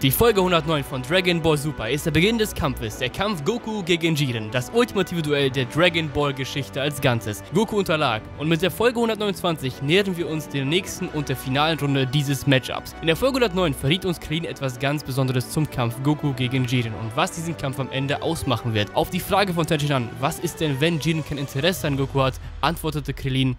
Die Folge 109 von Dragon Ball Super ist der Beginn des Kampfes, der Kampf Goku gegen Jiren, das ultimative Duell der Dragon Ball Geschichte als Ganzes. Goku unterlag und mit der Folge 129 nähern wir uns der nächsten und der finalen Runde dieses Matchups. In der Folge 109 verriet uns Krillin etwas ganz Besonderes zum Kampf Goku gegen Jiren und was diesen Kampf am Ende ausmachen wird. Auf die Frage von Tenshinhan, was ist denn, wenn Jiren kein Interesse an Goku hat, antwortete Krillin: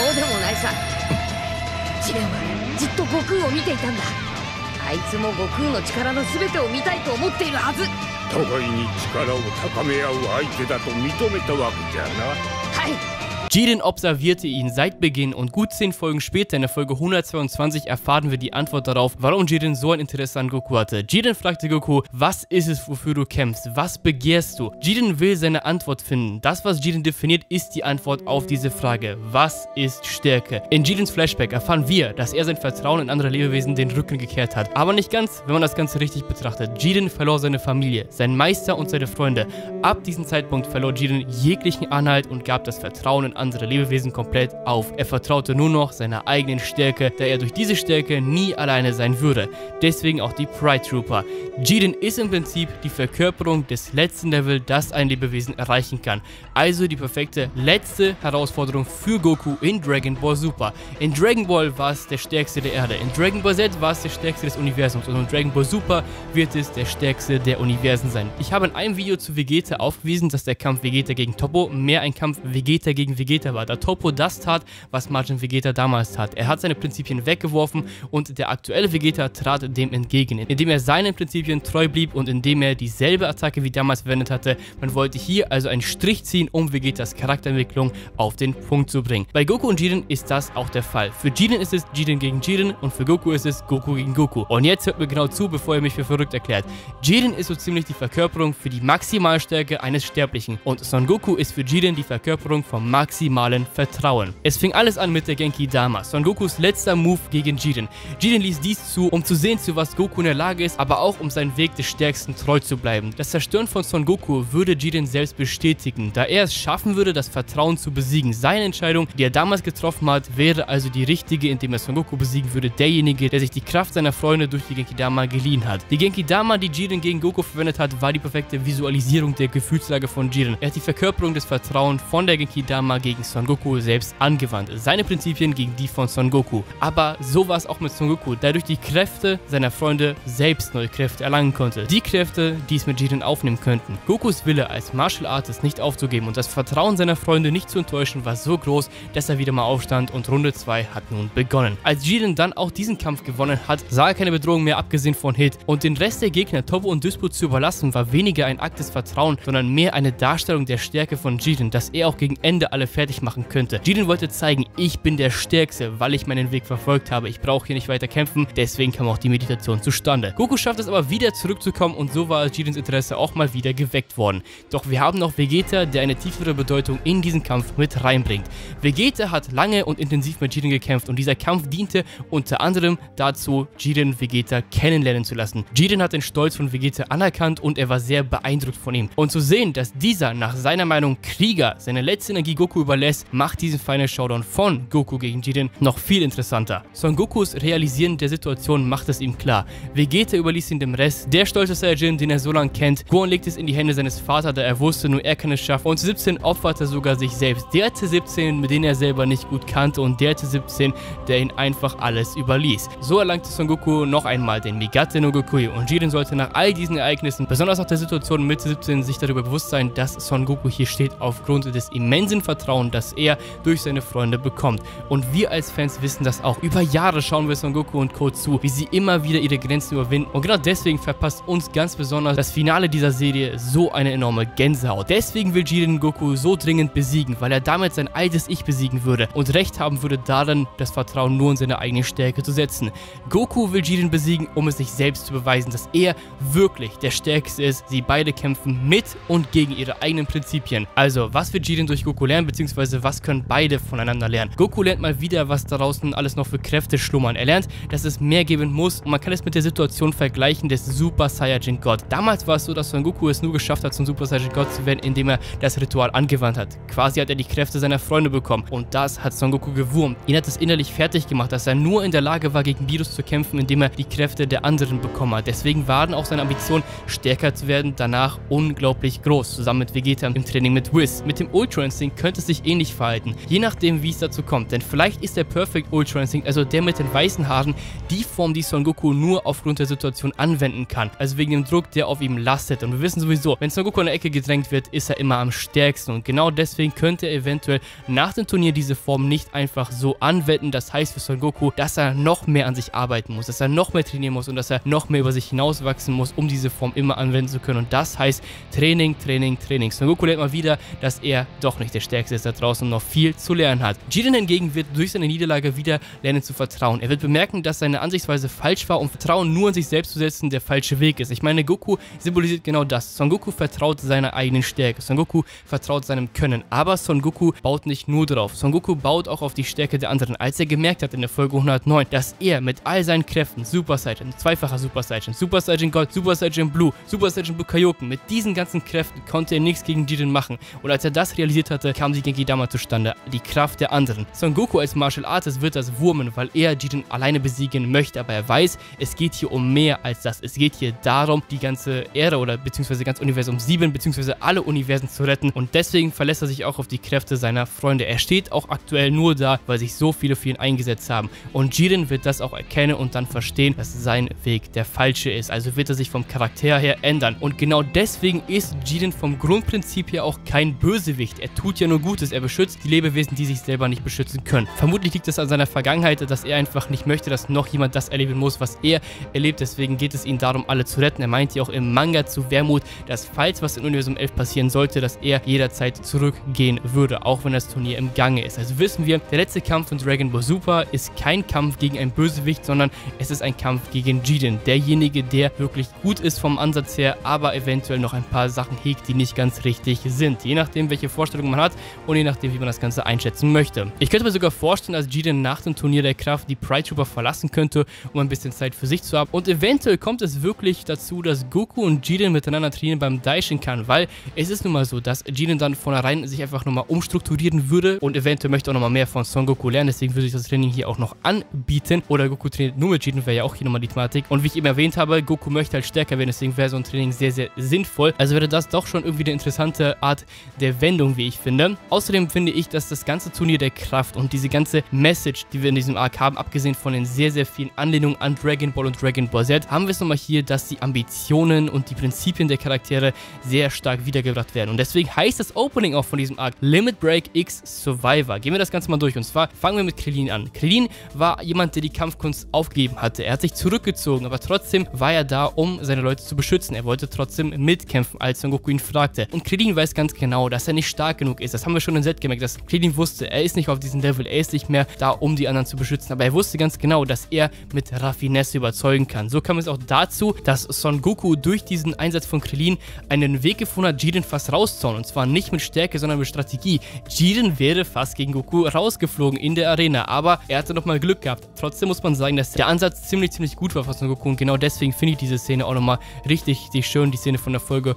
あいつも悟空の力の全てを見たいと思っているはず。 互いに力を高め合う相手だと認めたわけじゃな。 はい。 Jiren observierte ihn seit Beginn und gut 10 Folgen später in der Folge 122 erfahren wir die Antwort darauf, warum Jiren so ein Interesse an Goku hatte. Jiren fragte Goku, was ist es, wofür du kämpfst? Was begehrst du? Jiren will seine Antwort finden. Das, was Jiren definiert, ist die Antwort auf diese Frage. Was ist Stärke? In Jirens Flashback erfahren wir, dass er sein Vertrauen in andere Lebewesen den Rücken gekehrt hat. Aber nicht ganz, wenn man das Ganze richtig betrachtet. Jiren verlor seine Familie, seinen Meister und seine Freunde. Ab diesem Zeitpunkt verlor Jiren jeglichen Anhalt und gab das Vertrauen in andere Lebewesen komplett auf. Er vertraute nur noch seiner eigenen Stärke, da er durch diese Stärke nie alleine sein würde. Deswegen auch die Pride Trooper. Jiren ist im Prinzip die Verkörperung des letzten Level, das ein Lebewesen erreichen kann. Also die perfekte letzte Herausforderung für Goku in Dragon Ball Super. In Dragon Ball war es der stärkste der Erde, in Dragon Ball Z war es der stärkste des Universums und in Dragon Ball Super wird es der stärkste der Universen sein. Ich habe in einem Video zu Vegeta aufgewiesen, dass der Kampf Vegeta gegen Toppo mehr ein Kampf Vegeta gegen Vegeta war, da Toppo das tat, was Majin Vegeta damals tat. Er hat seine Prinzipien weggeworfen und der aktuelle Vegeta trat dem entgegen, indem er seinen Prinzipien treu blieb und indem er dieselbe Attacke wie damals verwendet hatte. Man wollte hier also einen Strich ziehen, um Vegetas Charakterentwicklung auf den Punkt zu bringen. Bei Goku und Jiren ist das auch der Fall. Für Jiren ist es Jiren gegen Jiren und für Goku ist es Goku gegen Goku. Und jetzt hört mir genau zu, bevor ihr mich für verrückt erklärt. Jiren ist so ziemlich die Verkörperung für die Maximalstärke eines Sterblichen und Son Goku ist für Jiren die Verkörperung vom maximalen Vertrauen. Es fing alles an mit der Genki Dama, Son Gokus letzter Move gegen Jiren. Jiren ließ dies zu, um zu sehen, zu was Goku in der Lage ist, aber auch um seinen Weg des Stärksten treu zu bleiben. Das Zerstören von Son Goku würde Jiren selbst bestätigen, da er es schaffen würde, das Vertrauen zu besiegen. Seine Entscheidung, die er damals getroffen hat, wäre also die richtige, indem er Son Goku besiegen würde, derjenige, der sich die Kraft seiner Freunde durch die Genki Dama geliehen hat. Die Genki Dama, die Jiren gegen Goku verwendet hat, war die perfekte Visualisierung der Gefühlslage von Jiren. Er hat die Verkörperung des Vertrauens von der Genki Dama gegen Son Goku selbst angewandt. Seine Prinzipien gegen die von Son Goku. Aber so war es auch mit Son Goku, der durch die Kräfte seiner Freunde selbst neue Kräfte erlangen konnte. Die Kräfte, die es mit Jiren aufnehmen könnten. Gokus Wille als Martial Artist nicht aufzugeben und das Vertrauen seiner Freunde nicht zu enttäuschen, war so groß, dass er wieder mal aufstand und Runde 2 hat nun begonnen. Als Jiren dann auch diesen Kampf gewonnen hat, sah er keine Bedrohung mehr abgesehen von Hit und den Rest der Gegner Toppo und Disput zu überlassen, war weniger ein Akt des Vertrauens, sondern mehr eine Darstellung der Stärke von Jiren, dass er auch gegen Ende alle fertig machen könnte. Jiren wollte zeigen, ich bin der Stärkste, weil ich meinen Weg verfolgt habe. Ich brauche hier nicht weiter kämpfen, deswegen kam auch die Meditation zustande. Goku schafft es aber wieder zurückzukommen und so war Jirens Interesse auch mal wieder geweckt worden. Doch wir haben noch Vegeta, der eine tiefere Bedeutung in diesen Kampf mit reinbringt. Vegeta hat lange und intensiv mit Jiren gekämpft und dieser Kampf diente unter anderem dazu, Jiren Vegeta kennenlernen zu lassen. Jiren hat den Stolz von Vegeta anerkannt und er war sehr beeindruckt von ihm. Und zu sehen, dass dieser nach seiner Meinung Krieger seine letzte Energie Goku überlässt, macht diesen Final Showdown von Goku gegen Jiren noch viel interessanter. Son Gokus Realisieren der Situation macht es ihm klar. Vegeta überließ ihn dem Rest. Der stolze Saiyajin, den er so lange kennt. Gohan legt es in die Hände seines Vaters, da er wusste, nur er kann es schaffen. Und C17 opferte sogar sich selbst. Der C17, mit dem er selber nicht gut kannte und der C17, der ihn einfach alles überließ. So erlangte Son Goku noch einmal den Migate no Gokui und Jiren sollte nach all diesen Ereignissen, besonders nach der Situation mit C17, sich darüber bewusst sein, dass Son Goku hier steht aufgrund des immensen Vertrauens, das er durch seine Freunde bekommt. Und wir als Fans wissen das auch. Über Jahre schauen wir Son Goku und Co. zu, wie sie immer wieder ihre Grenzen überwinden. Und genau deswegen verpasst uns ganz besonders das Finale dieser Serie so eine enorme Gänsehaut. Deswegen will Jiren Goku so dringend besiegen, weil er damit sein altes Ich besiegen würde und Recht haben würde darin, das Vertrauen nur in seine eigene Stärke zu setzen. Goku will Jiren besiegen, um es sich selbst zu beweisen, dass er wirklich der Stärkste ist. Sie beide kämpfen mit und gegen ihre eigenen Prinzipien. Also, was wird Jiren durch Goku lernen, beziehungsweise beziehungsweise was können beide voneinander lernen. Goku lernt mal wieder, was da draußen alles noch für Kräfte schlummern. Er lernt, dass es mehr geben muss und man kann es mit der Situation vergleichen des Super Saiyajin God. Damals war es so, dass Son Goku es nur geschafft hat, zum Super Saiyajin God zu werden, indem er das Ritual angewandt hat. Quasi hat er die Kräfte seiner Freunde bekommen und das hat Son Goku gewurmt. Ihn hat es innerlich fertig gemacht, dass er nur in der Lage war, gegen Virus zu kämpfen, indem er die Kräfte der anderen bekommen hat. Deswegen waren auch seine Ambitionen, stärker zu werden, danach unglaublich groß, zusammen mit Vegeta im Training mit Whis. Mit dem Ultra Instinct könnte es sich ähnlich verhalten, je nachdem, wie es dazu kommt. Denn vielleicht ist der Perfect Ultra Instinct, also der mit den weißen Haaren, die Form, die Son Goku nur aufgrund der Situation anwenden kann. Also wegen dem Druck, der auf ihm lastet. Und wir wissen sowieso, wenn Son Goku in der Ecke gedrängt wird, ist er immer am stärksten. Und genau deswegen könnte er eventuell nach dem Turnier diese Form nicht einfach so anwenden. Das heißt für Son Goku, dass er noch mehr an sich arbeiten muss, dass er noch mehr trainieren muss und dass er noch mehr über sich hinauswachsen muss, um diese Form immer anwenden zu können. Und das heißt Training, Training, Training. Son Goku lernt mal wieder, dass er doch nicht der Stärkste ist da draußen und noch viel zu lernen hat. Jiren hingegen wird durch seine Niederlage wieder lernen zu vertrauen. Er wird bemerken, dass seine Ansichtsweise falsch war und Vertrauen nur an sich selbst zu setzen der falsche Weg ist. Ich meine, Goku symbolisiert genau das. Son Goku vertraut seiner eigenen Stärke. Son Goku vertraut seinem Können. Aber Son Goku baut nicht nur drauf. Son Goku baut auch auf die Stärke der anderen. Als er gemerkt hat in der Folge 109, dass er mit all seinen Kräften, Super Saiyan, zweifacher Super Saiyan, Super Saiyan God, Super Saiyan Blue, Super Saiyan Blue Kaioken, mit diesen ganzen Kräften konnte er nichts gegen Jiren machen. Und als er das realisiert hatte, kam die Genki Dama zustande. Die Kraft der anderen. Son Goku als Martial Artist wird das wurmen, weil er Jiren alleine besiegen möchte. Aber er weiß, es geht hier um mehr als das. Es geht hier darum, die ganze Ära oder beziehungsweise ganz Universum 7 beziehungsweise alle Universen zu retten. Und deswegen verlässt er sich auch auf die Kräfte seiner Freunde. Er steht auch aktuell nur da, weil sich so viele für ihn eingesetzt haben. Und Jiren wird das auch erkennen und dann verstehen, dass sein Weg der falsche ist. Also wird er sich vom Charakter her ändern. Und genau deswegen ist Jiren vom Grundprinzip her auch kein Bösewicht. Er tut ja nur Gutes. Er beschützt die Lebewesen, die sich selber nicht beschützen können. Vermutlich liegt es an seiner Vergangenheit, dass er einfach nicht möchte, dass noch jemand das erleben muss, was er erlebt. Deswegen geht es ihm darum, alle zu retten. Er meint ja auch im Manga zu Wermut, dass falls was in Universum 11 passieren sollte, dass er jederzeit zurückgehen würde, auch wenn das Turnier im Gange ist. Also wissen wir, der letzte Kampf von Dragon Ball Super ist kein Kampf gegen einen Bösewicht, sondern es ist ein Kampf gegen Jiren. Derjenige, der wirklich gut ist vom Ansatz her, aber eventuell noch ein paar Sachen hegt, die nicht ganz richtig sind. Je nachdem, welche Vorstellungen man hat und je nachdem, wie man das Ganze einschätzen möchte. Ich könnte mir sogar vorstellen, dass Jiren nach dem Turnier der Kraft die Pride Trooper verlassen könnte, um ein bisschen Zeit für sich zu haben. Und eventuell kommt es wirklich dazu, dass Goku und Jiren miteinander trainieren beim Daishinkan, weil es ist nun mal so, dass Jiren dann vornherein sich einfach nochmal umstrukturieren würde und eventuell möchte auch nochmal mehr von Son Goku lernen. Deswegen würde ich das Training hier auch noch anbieten. Oder Goku trainiert nur mit Jiren, wäre ja auch hier nochmal die Thematik. Und wie ich eben erwähnt habe, Goku möchte halt stärker werden, deswegen wäre so ein Training sehr, sehr sinnvoll. Also wäre das doch schon irgendwie eine interessante Art der Wendung, wie ich finde. Außerdem finde ich, dass das ganze Turnier der Kraft und diese ganze Message, die wir in diesem Arc haben, abgesehen von den sehr, sehr vielen Anlehnungen an Dragon Ball und Dragon Ball Z, haben wir es nochmal hier, dass die Ambitionen und die Prinzipien der Charaktere sehr stark wiedergebracht werden. Und deswegen heißt das Opening auch von diesem Arc Limit Break X Survivor. Gehen wir das Ganze mal durch. Und zwar fangen wir mit Krillin an. Krillin war jemand, der die Kampfkunst aufgegeben hatte. Er hat sich zurückgezogen, aber trotzdem war er da, um seine Leute zu beschützen. Er wollte trotzdem mitkämpfen, als Son Goku ihn fragte. Und Krillin weiß ganz genau, dass er nicht stark genug ist. Das haben wir schon in Z gemerkt, dass Krillin wusste, er ist nicht auf diesem Level, er ist nicht mehr da, um die anderen zu beschützen. Aber er wusste ganz genau, dass er mit Raffinesse überzeugen kann. So kam es auch dazu, dass Son Goku durch diesen Einsatz von Krillin einen Weg gefunden hat, Jiren fast rauszuhauen. Und zwar nicht mit Stärke, sondern mit Strategie. Jiren wäre fast gegen Goku rausgeflogen in der Arena, aber er hatte nochmal Glück gehabt. Trotzdem muss man sagen, dass der Ansatz ziemlich gut war von Son Goku und genau deswegen finde ich diese Szene auch nochmal richtig schön, die Szene von der Folge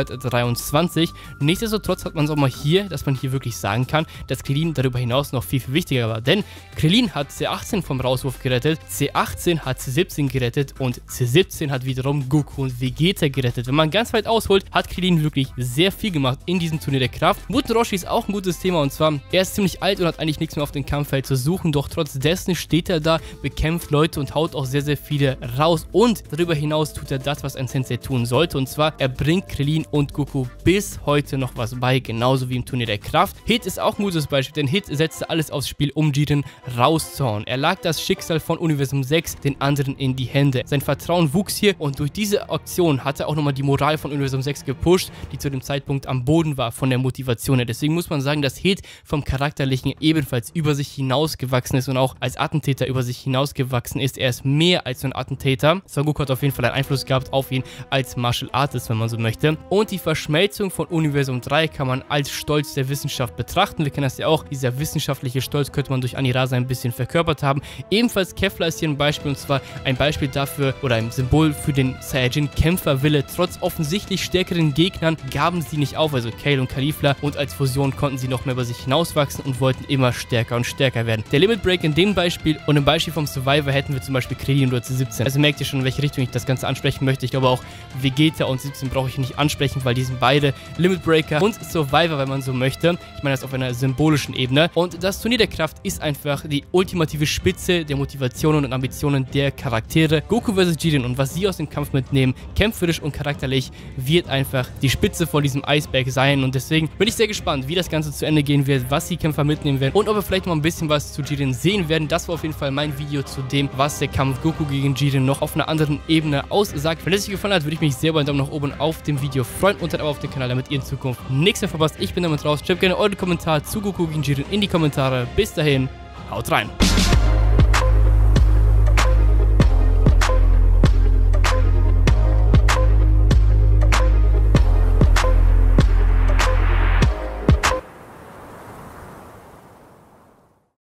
123. Nichtsdestotrotz hat man es auch mal hier, dass man hier wirklich sagen kann, dass Krillin darüber hinaus noch viel wichtiger war, denn Krillin hat C18 vom Rauswurf gerettet, C18 hat C17 gerettet und C17 hat wiederum Goku und Vegeta gerettet. Wenn man ganz weit ausholt, hat Krillin wirklich sehr viel gemacht in diesem Turnier der Kraft. Muten Roshi ist auch ein gutes Thema und zwar, er ist ziemlich alt und hat eigentlich nichts mehr auf dem Kampffeld zu suchen, doch trotz dessen steht er da, bekämpft Leute und haut auch sehr viele raus und darüber hinaus tut er das, was ein Sensei tun sollte und zwar, er bringt Krillin und Goku bis heute noch was bei, genauso wie im Turnier der Kraft. Hit ist auch ein gutes Beispiel, denn Hit setzte alles aufs Spiel, um Jiren rauszuhauen. Er lag das Schicksal von Universum 6 den anderen in die Hände. Sein Vertrauen wuchs hier und durch diese Aktion hat er auch nochmal die Moral von Universum 6 gepusht, die zu dem Zeitpunkt am Boden war von der Motivation her. Deswegen muss man sagen, dass Hit vom Charakterlichen ebenfalls über sich hinausgewachsen ist und auch als Attentäter über sich hinausgewachsen ist. Er ist mehr als so ein Attentäter. Son Goku hat auf jeden Fall einen Einfluss gehabt auf ihn als Martial Artist, wenn man so möchte. Und die Verschmelzung von Universum 3 kann man als Stolz der Wissenschaft Wissenschaft betrachten. Wir kennen das ja auch, dieser wissenschaftliche Stolz könnte man durch Anirasa ein bisschen verkörpert haben. Ebenfalls Kefla ist hier ein Beispiel, und zwar ein Beispiel dafür oder ein Symbol für den Saiyajin-Kämpferwille. Trotz offensichtlich stärkeren Gegnern gaben sie nicht auf, also Kale und Caulifla, und als Fusion konnten sie noch mehr über sich hinauswachsen und wollten immer stärker und stärker werden. Der Limit Break in dem Beispiel und im Beispiel vom Survivor hätten wir zum Beispiel Krillin oder C17. Also merkt ihr schon, in welche Richtung ich das Ganze ansprechen möchte. Ich glaube auch Vegeta und C17 brauche ich nicht ansprechen, weil die sind beide Limit Breaker und Survivor, wenn man so möchte. Ich meine das auf einer symbolischen Ebene. Und das Turnier der Kraft ist einfach die ultimative Spitze der Motivationen und Ambitionen der Charaktere. Goku vs. Jiren und was sie aus dem Kampf mitnehmen, kämpferisch und charakterlich, wird einfach die Spitze von diesem Eisberg sein. Und deswegen bin ich sehr gespannt, wie das Ganze zu Ende gehen wird, was die Kämpfer mitnehmen werden und ob wir vielleicht mal ein bisschen was zu Jiren sehen werden. Das war auf jeden Fall mein Video zu dem, was der Kampf Goku gegen Jiren noch auf einer anderen Ebene aussagt. Wenn es euch gefallen hat, würde ich mich sehr über einen Daumen nach oben auf dem Video freuen und dann aber auf den Kanal, damit ihr in Zukunft nichts mehr verpasst. Ich bin damit raus. Schreibt gerne euren Kommentar zu Goku gegen Jiren in die Kommentare. Bis dahin, haut rein!